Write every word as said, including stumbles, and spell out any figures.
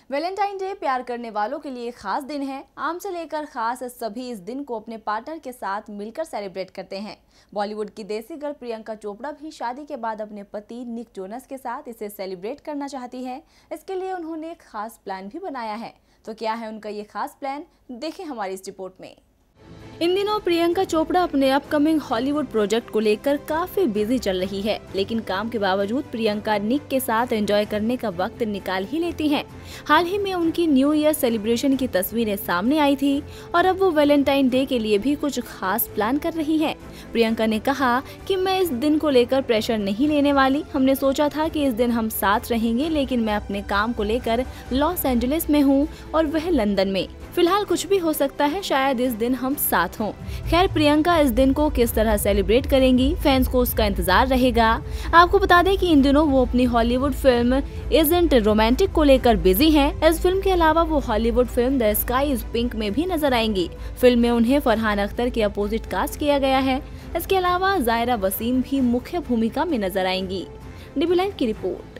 Valentine day प्यार करने वालों के लिए खास दिन है। आम से लेकर खास सभी इस दिन को अपने पार्टनर के साथ मिलकर सेलिब्रेट करते हैं। बॉलीवुड की देसी गर्ल प्रियंका चोपड़ा भी शादी के बाद अपने पति निक जोनस के साथ इसे सेलिब्रेट करना चाहती है। इसके लिए उन्होंने एक खास प्लान भी बनाया है। तो क्या है उनका ये खास प्लान, देखें हमारी इस रिपोर्ट में। इन दिनों प्रियंका चोपड़ा अपने अपकमिंग हॉलीवुड प्रोजेक्ट को लेकर काफी बिजी चल रही है, लेकिन काम के बावजूद प्रियंका निक के साथ एंजॉय करने का वक्त निकाल ही लेती हैं। हाल ही में उनकी न्यू ईयर सेलिब्रेशन की तस्वीरें सामने आई थी और अब वो वैलेंटाइन डे के लिए भी कुछ खास प्लान कर रही हैं। प्रियंका ने कहा कि मैं इस दिन को लेकर प्रेशर नहीं लेने वाली। हमने सोचा था कि इस दिन हम साथ रहेंगे, लेकिन मैं अपने काम को लेकर लॉस एंजलिस में हूँ और वह लंदन में। फिलहाल कुछ भी हो सकता है, शायद इस दिन हम साथ हों। खैर, प्रियंका इस दिन को किस तरह सेलिब्रेट करेंगी, फैंस को उसका इंतजार रहेगा। आपको बता दें कि इन दिनों वो अपनी हॉलीवुड फिल्म इज़न्ट रोमांटिक को लेकर बिजी हैं। इस फिल्म के अलावा वो Hollywood film the sky is pink में भी नजर आएंगी। फिल्म में उन्हें फरहान अख्तर के अपोजिट कास्ट किया गया है। इसके अलावा ज़ायरा वसीम भी मुख्य भूमिका में नजर आएंगी। डीबी लाइव की रिपोर्ट।